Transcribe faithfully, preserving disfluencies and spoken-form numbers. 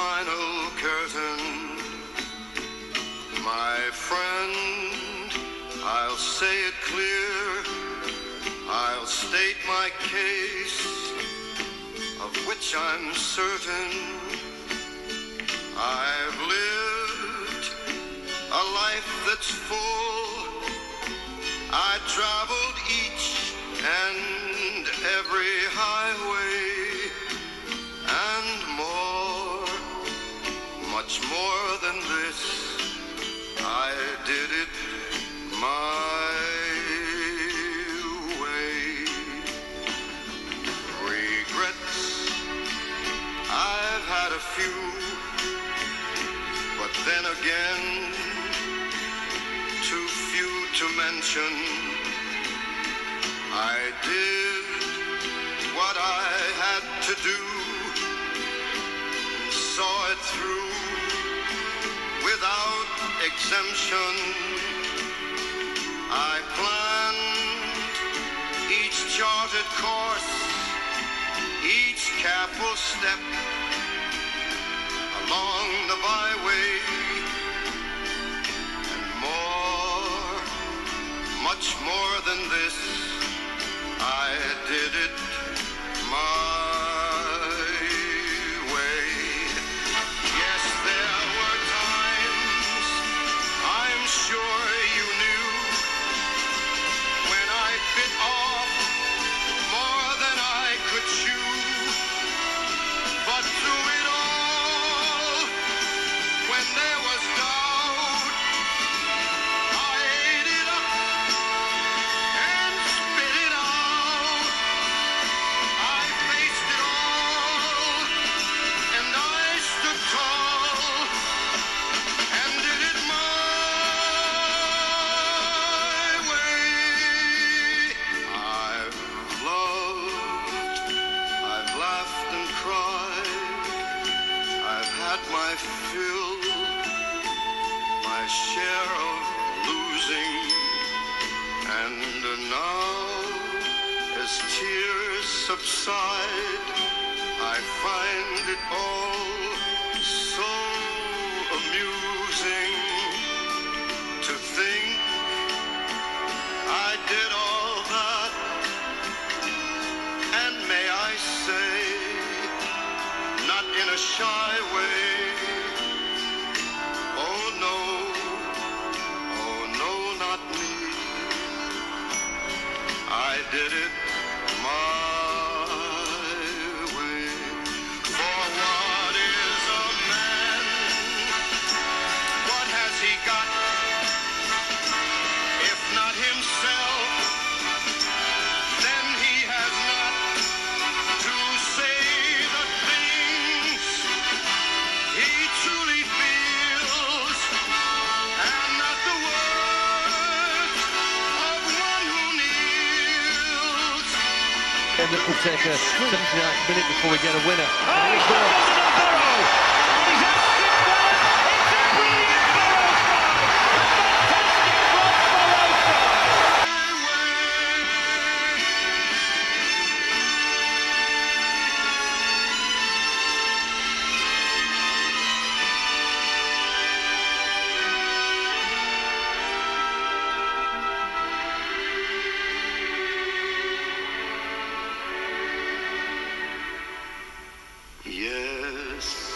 final curtain. My friend, I'll say it clear, I'll state my case, of which I'm certain. I've lived a life that's full. I traveled each and every highway and more, much more than this. I did it my way. Regrets, I've had a few, but then again, too few to mention. I did what I had to do, saw it through without exemption. I planned each charted course, each careful step along the byway, and more, much more than this, I did it my way. Yes, there were times, I'm sure you knew, when I bit off more than I could chew. But through it all, when there was doubt, I ate it up and spit it out. I faced it all, and I stood tall, and did it my way. I've loved, I've laughed and cried, I've had my fill, my share of losing, and now, as tears subside, I find it all so amusing to think I did all that, and may I say, not in a shy way, oh no, oh no, not me. I did it my way. For what is a man? What has he got? If not himself, then he has not to say the things he truly feels, and not the words of one who kneels. And that will take a seventy-ninth minute before we get a winner. Oh, he's got another Burrow! And he's actually done it! It's a brilliant Burrow try! A fantastic Ross Burrow try! Yes,